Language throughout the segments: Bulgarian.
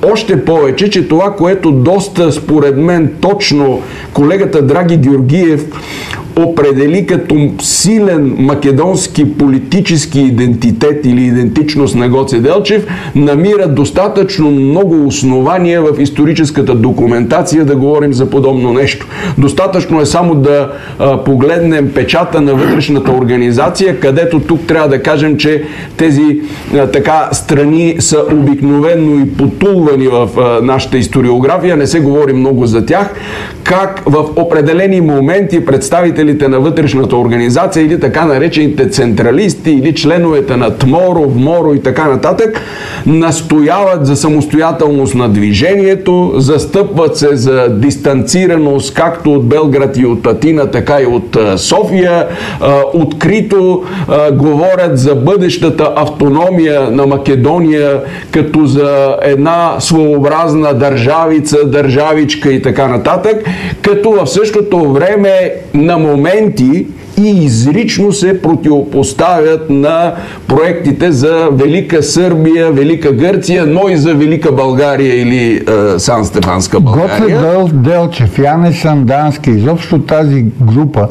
Още повече, че това, което доста според мен точно колегата Драги Георгиев определи като силен македонски политически идентитет или идентичност на Гоце Делчев, намира достатъчно много основания в историческата документация да говорим за подобно нещо. Достатъчно е само да погледнем печата на вътрешната организация, където тук трябва да кажем, че тези страни са обикновено и потулвани в нашата историография, не се говори много за тях, как в определени моменти представителите на вътрешната организация или така наречените централисти или членовете на ТМОРО, ВМОРО и така нататък настояват за самостоятелност на движението, застъпват се за дистанцираност както от Белград и от Атина, така и от София, открито говорят за бъдещата автономия на Македония като за една своеобразна държавица, държавичка и така нататък, като в същото време на моменти и изрично се противопоставят на проектите за Велика Сърбия, Велика Гърция, но и за Велика България или Сан-Стефанска България. Гоце Делчев, Яне Сандански, изобщо тази група,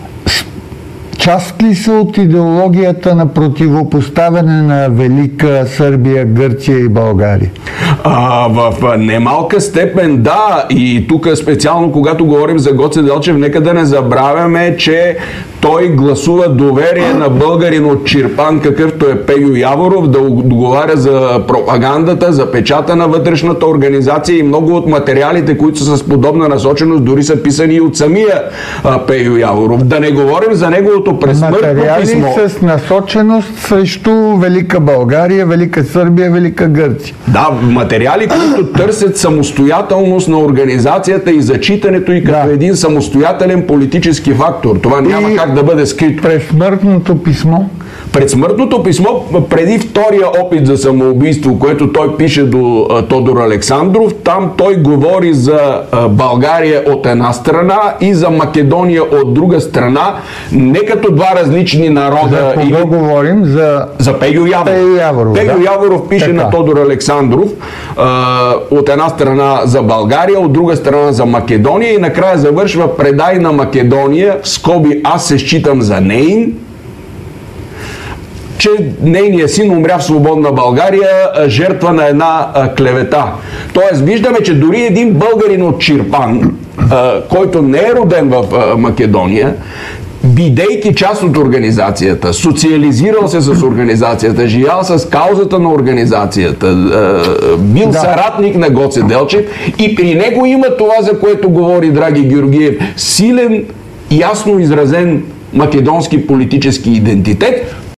част ли са от идеологията на противопоставяне на Велика Сърбия, Гърция и България? В немалка степен да, и тук специално когато говорим за Гоце Делчев, нека да не забравяме, че той гласува доверие на българин от Чирпан, какъвто е Пейо Яворов, да договаря за пропагандата, за печата на вътрешната организация и много от материалите, които са с подобна насоченост, дори са писани и от самия Пейо Яворов. Да не говорим за неговото пресмъртно писмо. Материали с насоченост срещу Велика България, Велика Сърбия, Велика Гърция. Да, материали, които търсят самостоятелност на организацията и зачитането и като един самостоятелен политически фактор. Това няма как да бъде скрито. Предсмъртното писмо? Предсмъртното писмо, преди втория опит за самоубийство, което той пише до Тодор Александров, там той говори за България от една страна и за Македония от друга страна, не като два различни народа. За кого говорим? За Пейо Яворов. Пейо Яворов пише на Тодор Александров от една страна за България, от друга страна за Македония и накрая завършва: предай на Македония, в скоби аз се считам за нейн, че нейният син умря в свободна България, жертва на една клевета. Тоест виждаме, че дори един българин от Чирпан, който не е роден в Македония, бидейки част от организацията, социализирал се с организацията, живял с каузата на организацията, бил съратник на Гоце Делчев и при него има това, за което говори Драги Георгиев, силен, ясно изразен македонски политически идентитет,